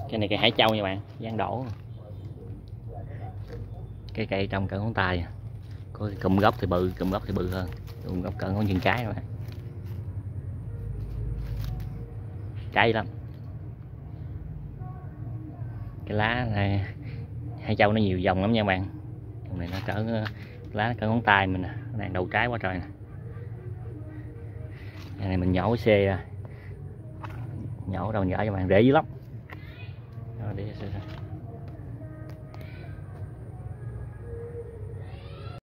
Cái này cây hải châu nha bạn, dáng đổ. Cái cây trong cỡ ngón tay, có cụm gốc thì bự, cụm gốc thì bự hơn, cụm gốc cỡ ngón chân cái các bạn. Cay lắm. Cái lá này hải châu nó nhiều dòng lắm nha bạn. Dòng này nó cỡ lá cỡ ngón tay mình nè, cái này đầu trái quá trời nè. Cái này mình nhổ cái xe ra, nhổ đâu nhỡ cho bạn, rễ dữ lắm. Đó, để